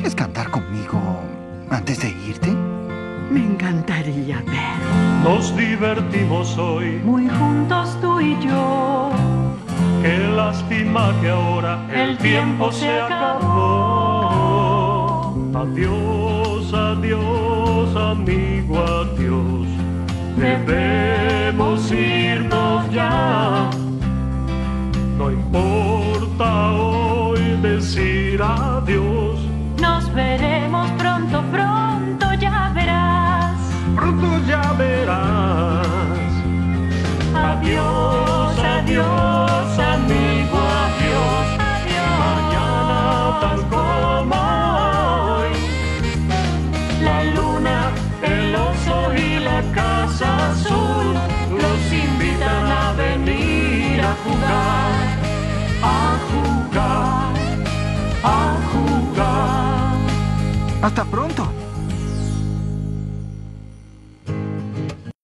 ¿Quieres cantar conmigo antes de irte? Me encantaría ver. Nos divertimos hoy, Muy juntos tú y yo. qué lástima que ahora el tiempo se acabó. Adiós, adiós, amigo, adiós. Debemos irnos ya. No importa hoy decir adiós. Nos veremos pronto, pronto, ya verás. Pronto ya verás. Adiós, adiós, amigo, adiós. Mañana tal como hoy. La luna, el oso y la casa azul los invitan a venir a jugar, a jugar, a jugar. ¡Hasta pronto!